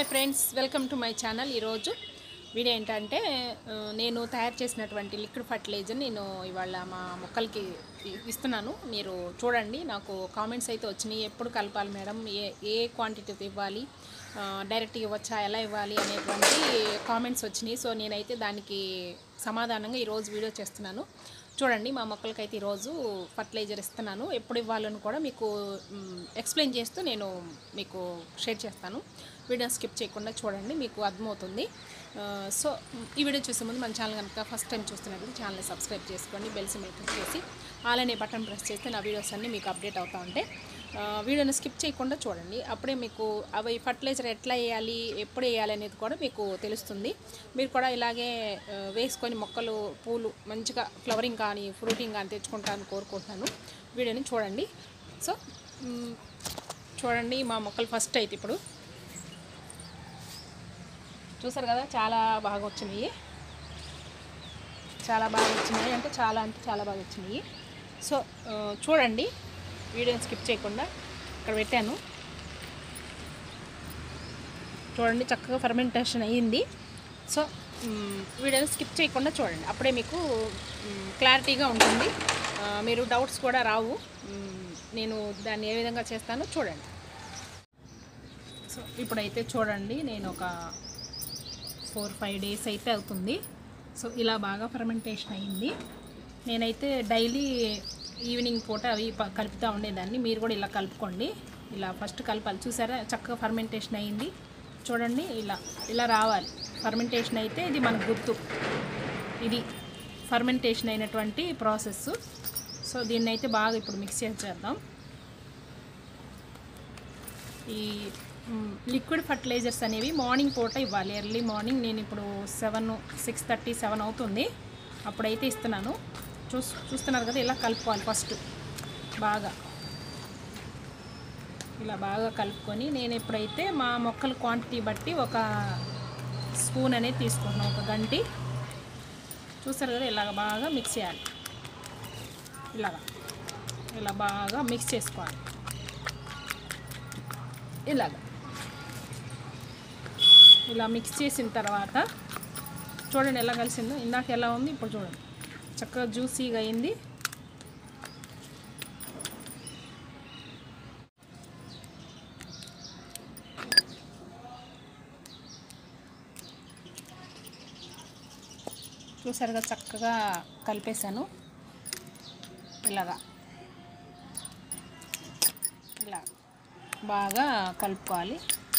Hi friends, welcome to my channel. ఈరోజు video ఏంటంటే నేను తయారు చేసినటువంటి లిక్విడ్ ఫర్టిలైజర్ నేను ఇవాళ మా మొక్కలకి ఇస్తున్నాను. మీరు చూడండి. నాకు కామెంట్స్ అయితే వచ్చినాయి, ఎప్పుడు కలపాలి మేడం, ఏ క్వాంటిటీ ఇవ్వాలి, డైరెక్ట్గా ఇవ్వచ్చా, ఎలా ఇవ్వాలి అనేటువంటి కామెంట్స్ వచ్చినాయి. సో నేనైతే దానికి సమాధానంగా ఈరోజు వీడియో చేస్తున్నాను. చూడండి, మా మొక్కలకైతే ఈరోజు ఫర్టిలైజర్ ఇస్తున్నాను. ఎప్పుడు ఇవ్వాలని కూడా మీకు ఎక్స్ప్లెయిన్ చేస్తూ నేను మీకు షేర్ చేస్తాను. వీడియో స్కిప్ చేయకుండా చూడండి, మీకు అర్థమవుతుంది. సో ఈ వీడియో చూసే ముందు మన ఛానల్ కనుక ఫస్ట్ టైం చూస్తున్నట్లయితే ఛానల్ని సబ్స్క్రైబ్ చేసుకోండి. బెల్ సింబల్ క్లిక్ చేసి ఆల్ అనే బటన్ ప్రెస్ చేస్తే నా వీడియోస్ అన్నీ మీకు అప్డేట్ అవుతూ ఉంటాయి. వీడియోని స్కిప్ చేయకుండా చూడండి, అప్పుడే మీకు అవి ఫర్టిలైజర్ ఎట్లా వేయాలి, ఎప్పుడు వేయాలి అనేది కూడా మీకు తెలుస్తుంది. మీరు కూడా ఇలాగే వేసుకొని మొక్కలు పూలు మంచిగా ఫ్లవరింగ్ కానీ ఫ్రూటింగ్ కానీ తెచ్చుకుంటారని కోరుకుంటున్నాను. వీడియోని చూడండి. సో చూడండి, మా మొక్కలు ఫస్ట్ అయితే ఇప్పుడు చూసారు కదా, చాలా బాగా వచ్చినాయి. చాలా బాగా వచ్చినాయి అంటే చాలా బాగా వచ్చినాయి. సో చూడండి, వీడియోని స్కిప్ చేయకుండా ఇక్కడ పెట్టాను. చూడండి, చక్కగా ఫర్మెంటేషన్ అయ్యింది. సో వీడియోని స్కిప్ చేయకుండా చూడండి, అప్పుడే మీకు క్లారిటీగా ఉంటుంది. మీరు డౌట్స్ కూడా రావు. నేను దాన్ని ఏ విధంగా చేస్తానో చూడండి. సో ఇప్పుడైతే చూడండి, నేను ఒక 4-5 డేస్ అయితే అవుతుంది. సో ఇలా బాగా ఫర్మెంటేషన్ అయ్యింది. నేనైతే డైలీ ఈవినింగ్ పూట అవి కలుపుతూ ఉండేదాన్ని. మీరు కూడా ఇలా కలుపుకోండి. ఇలా ఫస్ట్ కలపాలి. చూసారా, చక్కగా ఫర్మెంటేషన్ అయ్యింది. చూడండి, ఇలా రావాలి ఫర్మెంటేషన్ అయితే. ఇది మనకు గుర్తు, ఇది ఫర్మెంటేషన్ అయినటువంటి ప్రాసెస్. సో దీన్ని అయితే బాగా ఇప్పుడు మిక్స్ చేద్దాం. ఈ లిక్విడ్ ఫర్టిలైజర్స్ అనేవి మార్నింగ్ పూట ఇవ్వాలి, ఎర్లీ మార్నింగ్. నేను ఇప్పుడు 6:30-7 అవుతుంది, అప్పుడైతే ఇస్తున్నాను. చూస్తున్నారు కదా, ఇలా కలుపుకోవాలి. ఫస్ట్ ఇలా బాగా కలుపుకొని నేను ఇప్పుడైతే మా మొక్కల క్వాంటిటీ బట్టి ఒక స్పూన్ అనేది తీసుకుంటున్నాను, ఒక గంటి. చూస్తారు కదా, ఇలాగ బాగా మిక్స్ చేయాలి. ఇలా బాగా మిక్స్ చేసుకోవాలి. ఇలా మిక్స్ చేసిన తర్వాత చూడండి ఎలా కలిసిందో. ఇందాక ఎలా ఉంది, ఇప్పుడు చూడండి చక్కగా జ్యూసీగా అయింది. చూసారుగా, చక్కగా కలిపేశాను. ఇలా బాగా కలుపుకోవాలి.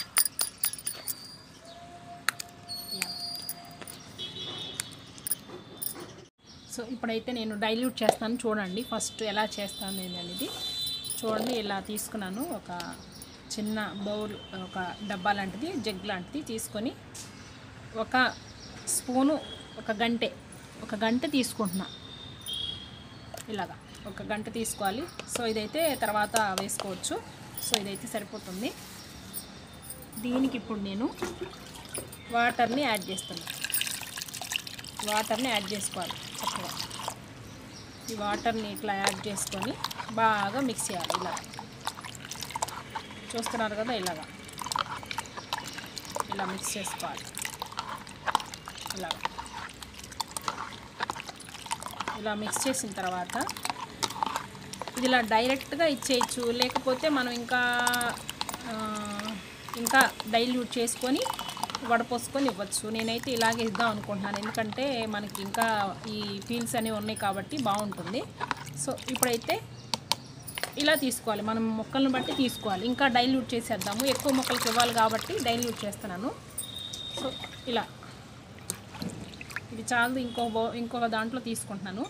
సో ఇప్పుడైతే నేను డైల్యూట్ చేస్తాను. చూడండి ఫస్ట్ ఎలా చేస్తాను అనేది. చూడండి, ఇలా తీసుకున్నాను. ఒక చిన్న బౌల్, ఒక డబ్బా లాంటిది, జగ్ లాంటిది తీసుకొని ఒక స్పూను, ఒక గంట తీసుకుంటున్నా. ఇలాగా ఒక గంట తీసుకోవాలి. సో ఇదైతే తర్వాత వేసుకోవచ్చు. సో ఇదైతే సరిపోతుంది. దీనికి ఇప్పుడు నేను వాటర్ని యాడ్ చేస్తున్నాను. వాటర్ని యాడ్ చేసుకోవాలి చక్కగా. ఈ వాటర్ని ఇట్లా యాడ్ చేసుకొని బాగా మిక్స్ చేయాలి. ఇలా చూస్తున్నారు కదా, ఇలా మిక్స్ చేసుకోవాలి. ఇలా మిక్స్ చేసిన తర్వాత ఇది ఇలా డైరెక్ట్గా ఇచ్చేయచ్చు, లేకపోతే మనం ఇంకా డైల్యూట్ చేసుకొని వడపోసుకొని ఇవ్వచ్చు. నేనైతే ఇలాగే ఇద్దాం అనుకుంటున్నాను, ఎందుకంటే మనకి ఇంకా ఈ పీల్స్ అనేవి ఉన్నాయి కాబట్టి బాగుంటుంది. సో ఇప్పుడైతే ఇలా తీసుకోవాలి, మనం మొక్కలను బట్టి తీసుకోవాలి. ఇంకా డైల్యూట్ చేసేద్దాము, ఎక్కువ మొక్కలకి ఇవ్వాలి కాబట్టి డైల్యూట్ చేస్తున్నాను. సో ఇది చాలు, ఇంకొక దాంట్లో తీసుకుంటున్నాను.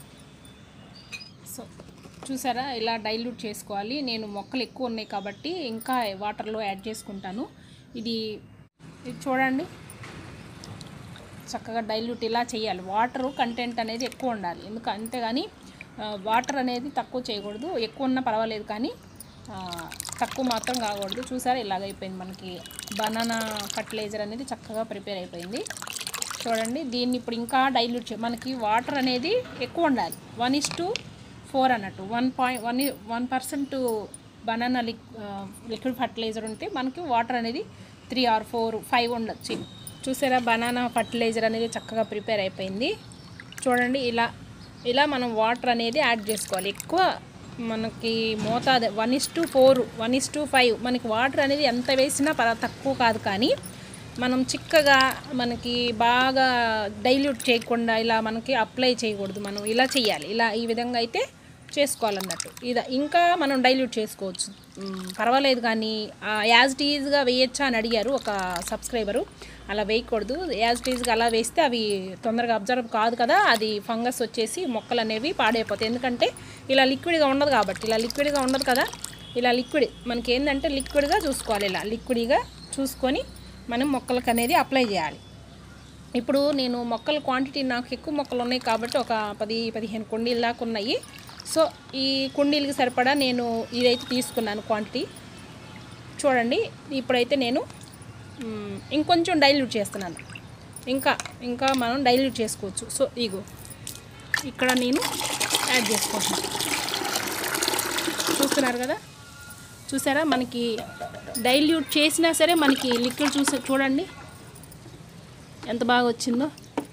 సో చూసారా, ఇలా డైల్యూట్ చేసుకోవాలి. నేను మొక్కలు ఎక్కువ ఉన్నాయి కాబట్టి ఇంకా వాటర్లో యాడ్ చేసుకుంటాను. ఇది చూడండి, చక్కగా డైల్యూట్ ఇలా చేయాలి. వాటర్ కంటెంట్ అనేది ఎక్కువ ఉండాలి, అంతేగాని వాటర్ అనేది తక్కువ చేయకూడదు. ఎక్కువ ఉన్నా పర్వాలేదు, కానీ తక్కువ మాత్రం కాకూడదు. చూసారా, ఇలాగైపోయింది. మనకి బనానా ఫర్టిలైజర్ అనేది చక్కగా ప్రిపేర్ అయిపోయింది. చూడండి, దీన్ని ఇప్పుడు ఇంకా డైల్యూట్ మనకి వాటర్ అనేది ఎక్కువ ఉండాలి. 1:4 అన్నట్టు. 1% బనానా లిక్విడ్ ఫర్టిలైజర్ ఉంటే మనకి వాటర్ అనేది 3 or 4 5 ఉండొచ్చు. చూసారా బనానా ఫర్టిలైజర్ అనేది చక్కగా ప్రిపేర్ అయిపోయింది. చూడండి ఇలా మనం వాటర్ అనేది యాడ్ చేసుకోవాలి. ఎక్కువ మనకి మోతాదు 1:4 1:5 మనకి వాటర్ అనేది ఎంత వేసినా తక్కువ కాదు. కానీ మనం చిక్కగా మనకి బాగా డైల్యూట్ చేయకుండా ఇలా మనకి అప్లై చేయకూడదు. మనం ఇలా చేయాలి. ఈ విధంగా అయితే చేసుకోవాలన్నట్టు. ఇంకా మనం డైల్యూట్ చేసుకోవచ్చు, పర్వాలేదు. కానీ యాజ్ ఇట్ ఈజ్గా వేయచ్చా అని అడిగారు ఒక సబ్స్క్రైబరు. అలా వేయకూడదు. యాజ్ ఇట్ ఈజ్గా అలా వేస్తే అవి తొందరగా అబ్జర్వ్ కాదు కదా, అది ఫంగస్ వచ్చేసి మొక్కలు అనేవి పాడైపోతాయి. ఎందుకంటే ఇలా లిక్విడ్గా ఉండదు కాబట్టి. ఇలా లిక్విడ్గా ఉండదు కదా, ఇలా లిక్విడ్ మనకి ఏంటంటే లిక్విడ్గా చూసుకోవాలి. ఇలా లిక్విడ్గా చూసుకొని మనం మొక్కలకు అనేది అప్లై చేయాలి. ఇప్పుడు నేను మొక్కల క్వాంటిటీ నాకు ఎక్కువ మొక్కలు ఉన్నాయి కాబట్టి ఒక 10-15 కుండీలు దాకా ఉన్నాయి. సో ఈ కుండీలకి సరిపడా నేను ఇదైతే తీసుకున్నాను క్వాంటిటీ. చూడండి ఇప్పుడైతే నేను ఇంకొంచెం డైల్యూట్ చేస్తున్నాను. ఇంకా మనం డైల్యూట్ చేసుకోవచ్చు. సో ఇక్కడ నేను యాడ్ చేసుకుంటున్నాను. చూస్తున్నారు కదా, చూసారా మనకి డైల్యూట్ చేసినా సరే మనకి లిక్విడ్ చూడండి ఎంత బాగా వచ్చిందో.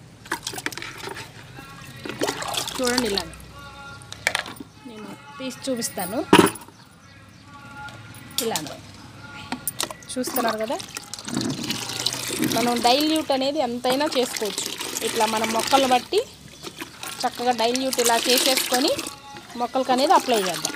చూడండి ఇలా నేను తీసి చూపిస్తాను. ఇలా చూస్తున్నారు కదా, మనం డైల్యూట్ అనేది ఎంతైనా చేసుకోవచ్చు. ఇట్లా మనం మొక్కలు బట్టి చక్కగా డైల్యూట్ ఇలా చేసేసుకొని మొక్కలకు అనేది అప్లై చేద్దాం.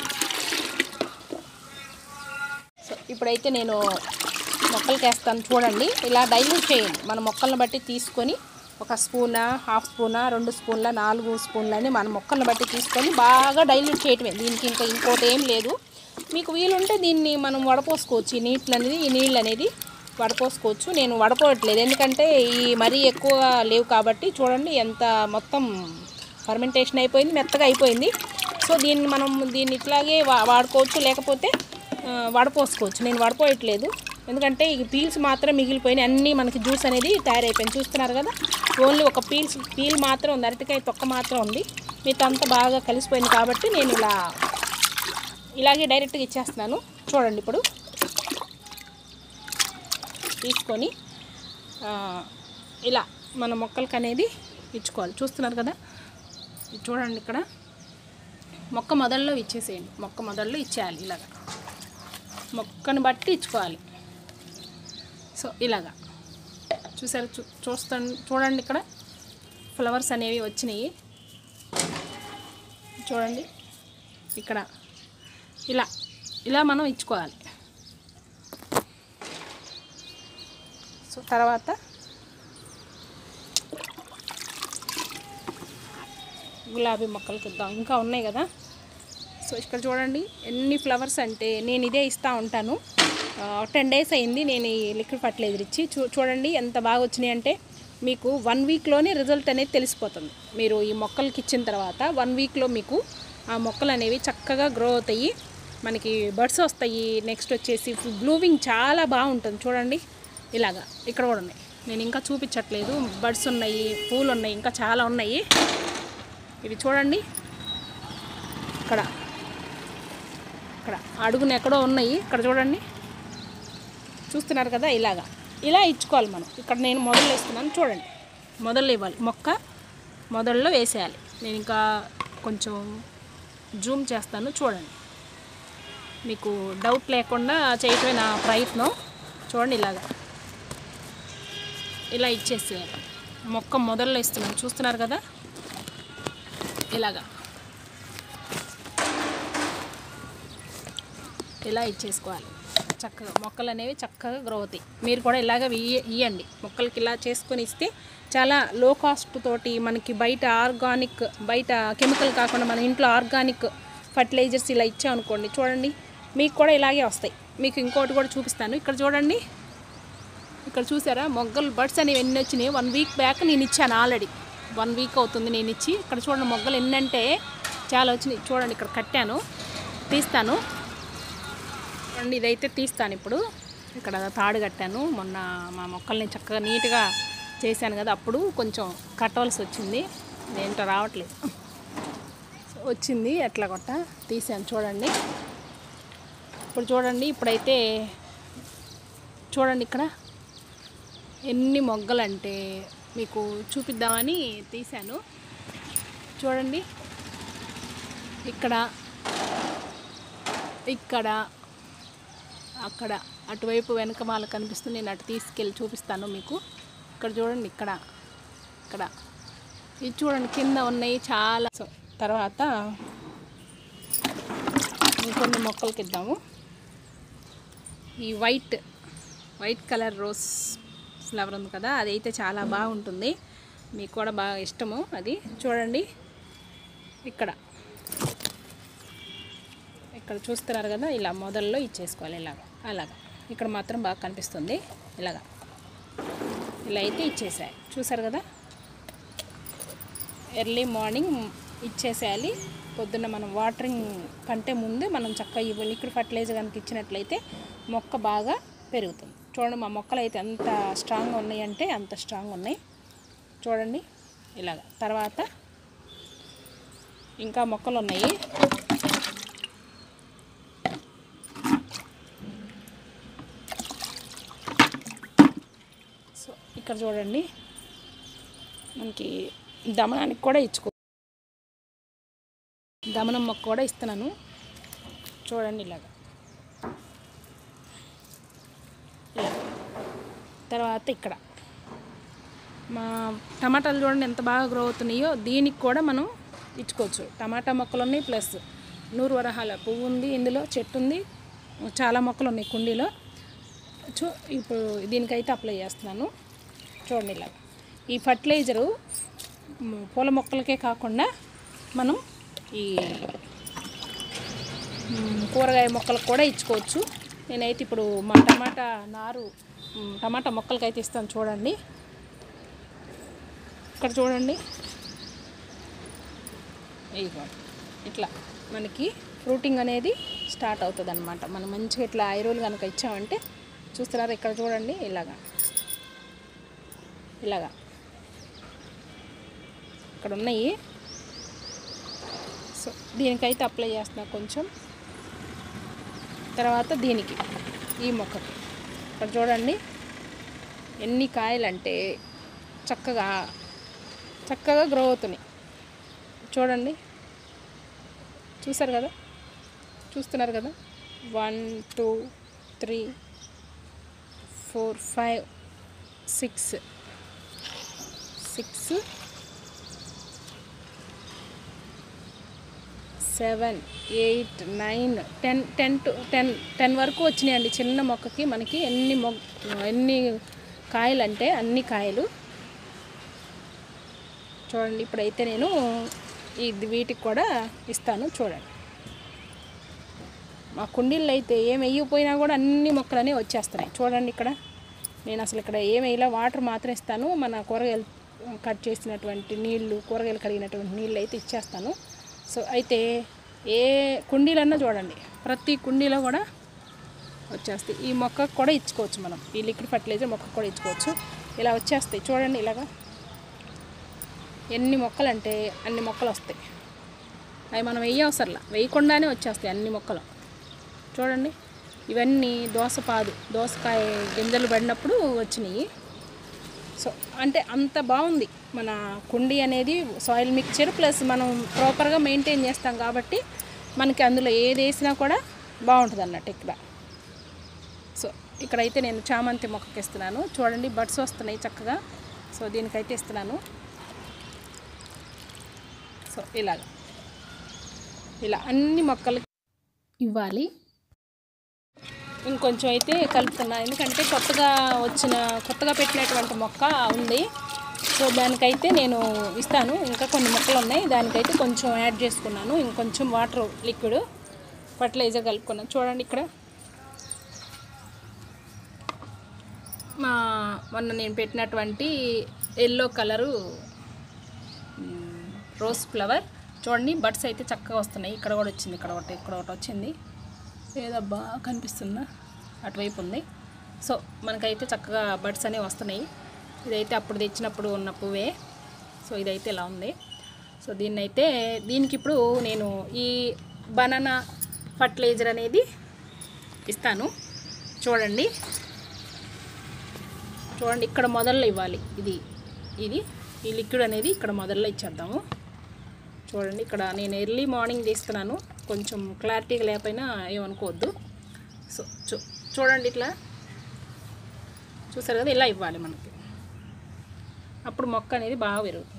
సో ఇప్పుడైతే నేను మొక్కలకి వేస్తాను. చూడండి ఇలా డైల్యూట్ చేయండి. మన మొక్కలను బట్టి తీసుకొని 1 స్పూనా, 1/2 స్పూనా, 2 స్పూన్ల, 4 స్పూన్లు అని మన మొక్కలను బట్టి తీసుకొని బాగా డైల్యూట్ చేయటమే. దీనికి ఇంకోటి ఏం లేదు. మీకు వీలుంటే దీన్ని మనం వడపోసుకోవచ్చు. ఈ నీళ్ళు అనేది వడపోసుకోవచ్చు. నేను వడపోవట్లేదు ఎందుకంటే ఈ మరీ ఎక్కువ లేవు కాబట్టి. చూడండి ఎంత మొత్తం ఫర్మెంటేషన్ అయిపోయింది, మెత్తగా అయిపోయింది. సో దీన్ని ఇట్లాగే వాడుకోవచ్చు, లేకపోతే వడపోసుకోవచ్చు. నేను వడపోయట్లేదు ఎందుకంటే ఈ పీల్స్ మాత్రం మిగిలిపోయినాయి. అన్నీ మనకి జ్యూస్ అనేది తయారైపోయింది. చూస్తున్నారు కదా, ఓన్లీ ఒక పీల్ మాత్రం ఉంది, అరటికాయ తొక్క మాత్రం ఉంది. మిగతా అంతా బాగా కలిసిపోయింది కాబట్టి నేను ఇలాగే డైరెక్ట్గా ఇచ్చేస్తున్నాను. చూడండి ఇప్పుడు తీసుకొని ఇలా మన మొక్కలకి అనేది ఇచ్చుకోవాలి. చూస్తున్నారు కదా, చూడండి ఇక్కడ మొక్క మొదల్లో ఇచ్చేసేయండి. మొక్క మొదల్లో ఇచ్చేయాలి. ఇలాగా మొక్కను బట్టి ఇచ్చుకోవాలి. సో ఇలాగా చూసారు, చూడండి ఇక్కడ ఫ్లవర్స్ అనేవి వచ్చినాయి. చూడండి ఇక్కడ ఇలా మనం ఇచ్చుకోవాలి. సో తర్వాత గులాబీ మొక్కలకి ఇద్దాం. ఇంకా ఉన్నాయి కదా. సో ఇక్కడ చూడండి ఎన్ని ఫ్లవర్స్ అంటే నేను ఇదే ఇస్తూ ఉంటాను. 10 days అయింది నేను ఈ లిక్విడ్ ఫర్టిలైజర్ ఇచ్చి. చూడండి ఎంత బాగా వచ్చినాయి అంటే మీకు 1 weekలోనే రిజల్ట్ అనేది తెలిసిపోతుంది. మీరు ఈ మొక్కలకి ఇచ్చిన తర్వాత 1 weekలో మీకు ఆ మొక్కలు అనేవి చక్కగా గ్రో అవుతాయి. మనకి బర్డ్స్ వస్తాయి. నెక్స్ట్ వచ్చేసి బ్లూమింగ్ చాలా బాగుంటుంది. చూడండి ఇలాగా ఇక్కడ కూడా ఉన్నాయి. నేను ఇంకా చూపించట్లేదు. బర్డ్స్ ఉన్నాయి, పూలు ఉన్నాయి, ఇంకా చాలా ఉన్నాయి. ఇవి చూడండి ఇక్కడ అడుగున ఎక్కడో ఉన్నాయి. ఇక్కడ చూడండి, చూస్తున్నారు కదా. ఇలా ఇచ్చుకోవాలి మనం. ఇక్కడ నేను మొదలు వేస్తున్నాను. చూడండి మొదలు ఇవ్వాలి, మొక్క మొదల్లో వేసేయాలి. నేను ఇంకా కొంచెం జూమ్ చేస్తాను. చూడండి మీకు డౌట్ లేకుండా చేయటమే నా ప్రయత్నం. చూడండి ఇలా ఇచ్చేసేయాలి. మొక్క మొదల్లో ఇస్తున్నాను. చూస్తున్నారు కదా, ఇలా ఇచ్చేసుకోవాలి. చక్కగా మొక్కలు అనేవి చక్కగా గ్రో అవుతాయి. మీరు కూడా ఇలాగ ఇవ్వండి. మొక్కలకి ఇలా చేసుకొని ఇస్తే చాలా లో కాస్ట్ తోటి మనకి బయట కెమికల్ కాకుండా మన ఇంట్లో ఆర్గానిక్ ఫర్టిలైజర్స్ ఇలా ఇచ్చామనుకోండి. చూడండి మీకు కూడా ఇలాగే వస్తాయి. మీకు ఇంకోటి కూడా చూపిస్తాను. ఇక్కడ చూడండి, ఇక్కడ చూసారా మొగ్గలు బర్డ్స్ అనేవి ఎన్ని వచ్చినాయి. 1 week బ్యాక్ నేను ఇచ్చాను. ఆల్రెడీ 1 week అవుతుంది నేను ఇచ్చి. ఇక్కడ చూడండి మొగ్గలు ఎన్నంటే చాలా వచ్చినాయి. చూడండి ఇక్కడ కట్టాను, తీస్తాను. చూడండి ఇదైతే తీస్తాను. ఇప్పుడు ఇక్కడ తాడు కట్టాను. మొన్న మా మొక్కల్ని చక్కగా నీట్గా చేశాను కదా, అప్పుడు కొంచెం కట్టవలసి వచ్చింది. ఏంటో రావట్లేదు, వచ్చింది ఎట్లా కొట్ట తీసాను. చూడండి ఇప్పుడు చూడండి. ఇప్పుడైతే చూడండి ఇక్కడ ఎన్ని మొగ్గలంటే మీకు చూపిద్దామని తీశాను. చూడండి, ఇక్కడ ఇక్కడ అక్కడ అటువైపు వెనకమాల కనిపిస్తుంది. నేను అటు తీసుకెళ్ళి చూపిస్తాను మీకు. ఇక్కడ చూడండి, ఇక్కడ ఇక్కడ ఇది చూడండి, కింద ఉన్నాయి చాలా. సో తర్వాత ఇంకొన్ని మొక్కలకి ఇద్దాము. ఈ వైట్ కలర్ రోజ్ ఫ్లవర్ ఉంది కదా, అదైతే చాలా బాగుంటుంది, మీకు కూడా బాగా ఇష్టము. అది చూడండి, ఇక్కడ చూస్తున్నారు కదా, ఇలా మొదల్లో ఇచ్చేసుకోవాలి. అలాగా ఇక్కడ మాత్రం బాగా కనిపిస్తుంది. ఇలా అయితే ఇచ్చేసాయి, చూసారు కదా. ఎర్లీ మార్నింగ్ ఇచ్చేసేయాలి. పొద్దున్న మనం వాటరింగ్ కంటే ముందే మనం చక్కగా లిక్విడ్ ఫర్టిలైజర్ కనుక ఇచ్చినట్లయితే మొక్క బాగా పెరుగుతుంది. చూడండి, మా మొక్కలు అయితే ఎంత స్ట్రాంగ్గా ఉన్నాయి అంటే అంత స్ట్రాంగ్ ఉన్నాయి. చూడండి ఇలాగ. తర్వాత ఇంకా మొక్కలు ఉన్నాయి. సో ఇక్కడ చూడండి, మనకి దమనానికి కూడా దమనం మొక్క కూడా ఇస్తున్నాను. చూడండి ఇలాగ. తర్వాత ఇక్కడ మా టమాటాలు చూడండి ఎంత బాగా గ్రో అవుతున్నాయో. దీనికి కూడా మనం ఇచ్చుకోవచ్చు. టమాటా మొక్కలు ఉన్నాయి, ప్లస్ నూరు వరహాల పువ్వు ఉంది, ఇందులో చెట్టు ఉంది, చాలా మొక్కలు ఉన్నాయి కుండీలో. ఇప్పుడు దీనికైతే అప్లై చేస్తున్నాను. చూడండి ఇలా. ఈ ఫర్టిలైజరు పూల మొక్కలకే కాకుండా మనం ఈ కూరగాయ మొక్కలకు కూడా ఇచ్చుకోవచ్చు. నేనైతే ఇప్పుడు మా టమాటా మొక్కలకైతే ఇస్తాను. చూడండి ఇక్కడ చూడండి, ఇట్లా మనకి ఫ్రూటింగ్ అనేది స్టార్ట్ అవుతుంది అన్నమాట. మనం మంచిగా ఇట్లా ఐరోలు కనుక ఇచ్చామంటే, చూస్తున్నారు ఇక్కడ చూడండి, ఇలాగా ఇక్కడ ఉన్నాయి. సో దీనికైతే అప్లై చేస్తున్నా కొంచెం. తర్వాత దీనికి, ఈ మొక్కకి ఇక్కడ చూడండి ఎన్ని కాయలంటే చక్కగా గ్రో అవుతున్నాయి. చూడండి, చూస్తున్నారు కదా. 1 2 3 4 5 6 7 8 9 10 వరకు వచ్చినాయండి చిన్న మొక్కకి. మనకి ఎన్ని కాయలు అంటే అన్ని కాయలు. చూడండి, ఇప్పుడైతే నేను వీటికి కూడా ఇస్తాను. చూడండి, మా కుండీల్లో అయితే ఏం వేయకపోయినా కూడా అన్ని మొక్కలనే వచ్చేస్తున్నాయి. చూడండి ఇక్కడ నేను అసలు ఇక్కడ ఏం వేయలా, వాటర్ మాత్రం ఇస్తాను. మన కూరగాయలు కట్ చేసినటువంటి నీళ్ళు, కూరగాయలు కడిగినటువంటి నీళ్ళు అయితే ఇచ్చేస్తాను. సో అయితే ఏ కుండీలన్నా చూడండి, ప్రతి కుండీలో కూడా వచ్చేస్తాయి. ఈ మొక్కకు కూడా ఇచ్చుకోవచ్చు మనం, ఈ లిక్విడ్ ఫర్టిలైజర్ మొక్కకు కూడా ఇచ్చుకోవచ్చు. ఇలా వచ్చేస్తాయి చూడండి. ఇలాగా ఎన్ని మొక్కలు అంటే అన్ని మొక్కలు వస్తాయి. అవి మనం వేయకుండానే వచ్చేస్తాయి అన్ని మొక్కలు. చూడండి, ఇవన్నీ దోసకాయ గింజలు పడినప్పుడు వచ్చినాయి. సో అంటే అంత బాగుంది మన కుండీ అనేది. సాయిల్ మిక్చర్ ప్లస్ మనం ప్రాపర్గా మెయింటైన్ చేస్తాం కాబట్టి మనకి అందులో ఏది వేసినా కూడా బాగుంటుంది అన్నట్టు ఇక్కడ. సో ఇక్కడైతే నేను చామంతి మొక్కకి ఇస్తున్నాను. చూడండి, బడ్స్ వస్తున్నాయి చక్కగా. సో దీనికైతే ఇస్తున్నాను. సో ఇలా అన్ని మొక్కలకి ఇవ్వాలి. ఇంకొంచెం అయితే కలుపుతున్నా, ఎందుకంటే కొత్తగా పెట్టినటువంటి మొక్క ఉంది. సో దానికైతే నేను ఇస్తాను. ఇంకా కొన్ని మొక్కలు ఉన్నాయి, దానికైతే కొంచెం యాడ్ చేసుకున్నాను. ఇంకొంచెం వాటర్ లిక్విడ్ ఫర్టిలైజర్ కలుపుకున్నాను. చూడండి ఇక్కడ మొన్న నేను పెట్టినటువంటి ఎల్లో కలరు రోజ్ ఫ్లవర్. చూడండి, బడ్స్ అయితే చక్కగా వస్తున్నాయి. ఇక్కడ కూడా వచ్చింది, ఇక్కడ ఒకటి వచ్చింది. ఏదబ్బా కనిపిస్తుందా, అటువైపు ఉంది. సో మనకైతే చక్కగా బడ్స్ అనేవి వస్తున్నాయి. ఇదైతే అప్పుడు తెచ్చినప్పుడు ఉన్న పువ్వే. సో ఇదైతే ఇలా ఉంది. సో దీనికి ఇప్పుడు నేను ఈ బనానా ఫర్టిలైజర్ అనేది ఇస్తాను. చూడండి, చూడండి ఇక్కడ మొదల్లో ఇవ్వాలి. ఇది ఈ లిక్విడ్ అనేది ఇక్కడ మొదల్లో ఇచ్చేద్దాము. చూడండి ఇక్కడ నేను ఎర్లీ మార్నింగ్ తీస్తున్నాను, కొంచెం క్లారిటీగా లేకపోయినా ఏమనుకోవద్దు. సో చూడండి ఇట్లా చూసారు కదా, ఇలా ఇవ్వాలి మనకి, అప్పుడు మొక్క అనేది బాగా పెరుగుతుంది.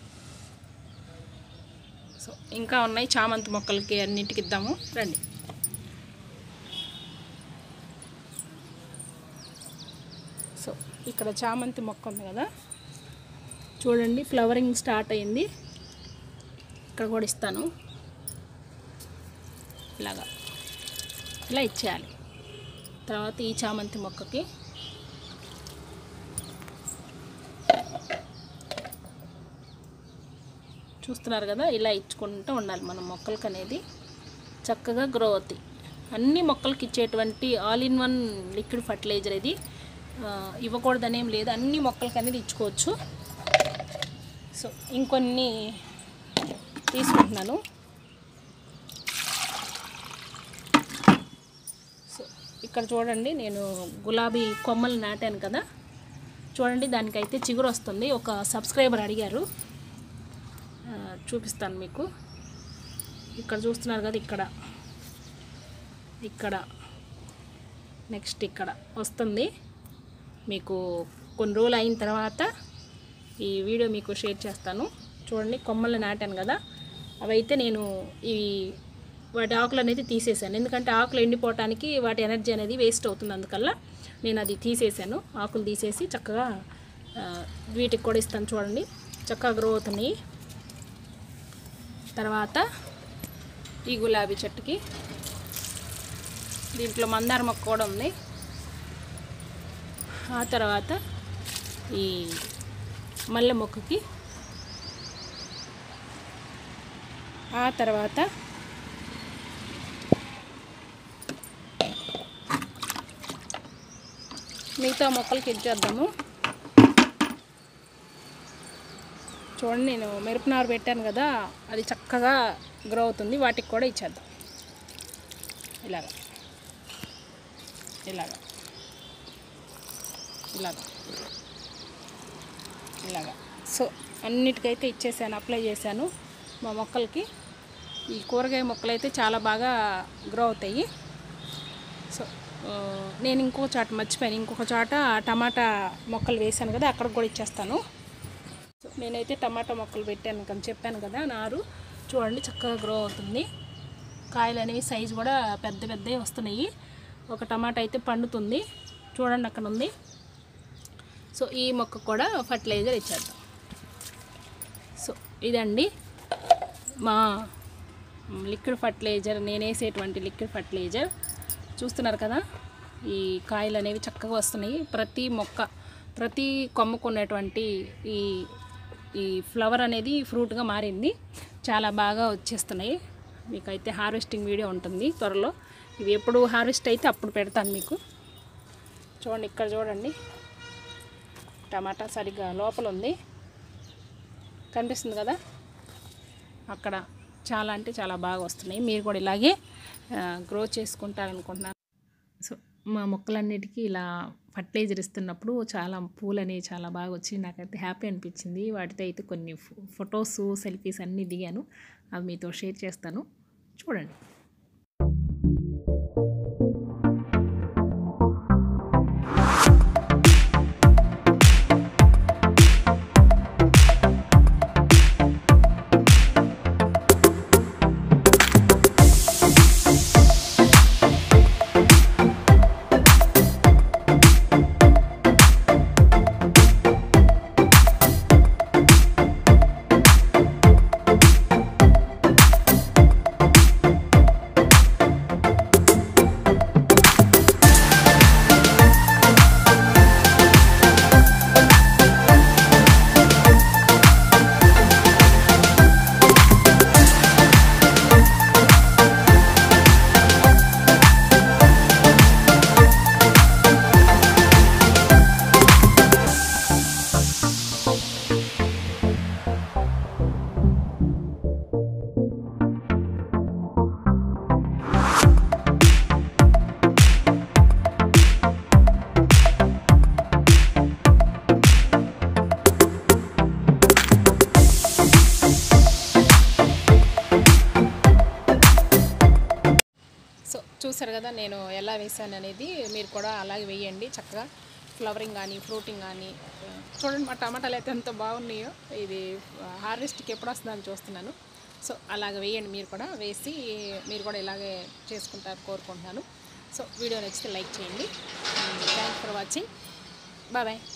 సో ఇంకా ఉన్నాయి చామంతి మొక్కలకి అన్నింటికి ఇద్దాము రండి. సో ఇక్కడ చామంతి మొక్క ఉంది కదా, చూడండి ఫ్లవరింగ్ స్టార్ట్ అయింది. ఇక్కడ కూడా ఇస్తాను, ఇలా ఇచ్చేయాలి. తర్వాత ఈ చామంతి మొక్కకి చూస్తున్నారు కదా, ఇలా ఇచ్చుకుంటూ ఉండాలి మనం మొక్కలకి అనేది చక్కగా గ్రో అవుతాయి. అన్ని మొక్కలకి ఇచ్చేటువంటి all in one liquid fertiliser ఇది, ఇవ్వకూడదనేం లేదు, అన్ని మొక్కలకి అనేది ఇచ్చుకోవచ్చు. సో ఇంకొన్ని తీసుకుంటున్నాను. సో ఇక్కడ చూడండి నేను గులాబీ కొమ్మలు నాటాను కదా, చూడండి దానికైతే చిగురు వస్తుంది. ఒక సబ్స్క్రైబర్ అడిగారు, చూపిస్తాను మీకు. ఇక్కడ చూస్తున్నారు కదా, ఇక్కడ నెక్స్ట్ ఇక్కడ వస్తుంది. మీకు కొన్ని రోజులు అయిన తర్వాత ఈ వీడియో మీకు షేర్ చేస్తాను. చూడండి కొమ్మలు నాటాను కదా, అవైతే నేను వాటి ఆకులు అనేది తీసేసాను, ఎందుకంటే ఆకులు ఎండిపోవటానికి వాటి ఎనర్జీ అనేది వేస్ట్ అవుతుంది. అందుకల్లా నేను అది తీసేసాను, ఆకులు తీసేసి చక్కగా వీటికి కూడా ఇస్తాను. చూడండి చక్కగా గ్రో అవుతున్నాయి. తర్వాత ఈ గులాబీ చెట్టుకి, దీంట్లో మందార మొక్క కూడా ఉంది. ఆ తర్వాత ఈ మల్లె మొక్కకి, ఆ తర్వాత మిగతా మొక్కలకి ఇచ్చేద్దాము. చూడండి నేను మిరపనారు పెట్టాను కదా, అది చక్కగా గ్రో అవుతుంది, వాటికి కూడా ఇచ్చేద్దాం. ఇలాగా ఇలాగా ఇలాగా ఇలాగా. సో అన్నిటికైతే ఇచ్చేసాను, అప్లై చేశాను మా మొక్కలకి. ఈ కూరగాయ మొక్కలు అయితే చాలా బాగా గ్రో అవుతాయి. సో నేను ఇంకో చాట మర్చిపోయాను, ఇంకొక చాట టమాటా మొక్కలు వేసాను కదా, అక్కడికి కూడా ఇచ్చేస్తాను. సో నేనైతే టమాటా మొక్కలు పెట్టాను కానీ చెప్పాను కదా, నారు చూడండి చక్కగా గ్రో అవుతుంది. కాయలు అనేవి సైజు కూడా పెద్దవి వస్తున్నాయి. ఒక టమాటా అయితే పండుతుంది, చూడండి అక్కడ ఉంది. సో ఈ మొక్క కూడా ఫర్టిలైజర్ ఇచ్చేద్దాం. సో ఇదండి మా లిక్విడ్ ఫర్టిలైజర్, నేను వేసేటువంటి లిక్విడ్ ఫర్టిలైజర్. చూస్తున్నారు కదా, ఈ కాయలు అనేవి చక్కగా వస్తున్నాయి. ప్రతి కొమ్మకు ఉన్నటువంటి ఈ ఫ్లవర్ అనేది ఫ్రూట్గా మారింది, చాలా బాగా వచ్చేస్తున్నాయి. మీకైతే హార్వెస్టింగ్ వీడియో ఉంటుంది త్వరలో. ఇవి ఎప్పుడు హార్వెస్ట్ అయితే అప్పుడు పెడతాను మీకు. చూడండి ఇక్కడ చూడండి, టమాటా సరిగ్గా లోపల ఉంది, కనిపిస్తుంది కదా, అక్కడ చాలా అంటే చాలా బాగా వస్తున్నాయి. మీరు కూడా ఇలాగే గ్రో చేసుకుంటారనుకుంటున్నాను. సో మా మొక్కలన్నిటికీ ఇలా ఫర్టిలైజర్ ఇస్తున్నప్పుడు చాలా పూలు అనేవి చాలా బాగా వచ్చి నాకైతే హ్యాపీ అనిపించింది. వాటితో అయితే కొన్ని ఫొటోస్, సెల్ఫీస్ అన్నీ దిగాను, అవి మీతో షేర్ చేస్తాను, చూడండి. కదా నేను ఎలా వేసాను అనేది, మీరు కూడా అలాగే వేయండి చక్కగా. ఫ్లవరింగ్ కానీ ఫ్రూటింగ్ కానీ చూడండి, మా టమాటాలు అయితే ఎంత బాగున్నాయో. ఇది హార్వెస్ట్కి ఎప్పుడు వస్తుందని చూస్తున్నాను. సో అలాగ వేయండి, మీరు కూడా వేసి మీరు కూడా ఇలాగే చేసుకుంటారు కోరుకుంటున్నాను. సో వీడియో నచ్చితే లైక్ చేయండి. Thanks for watching. Bye bye.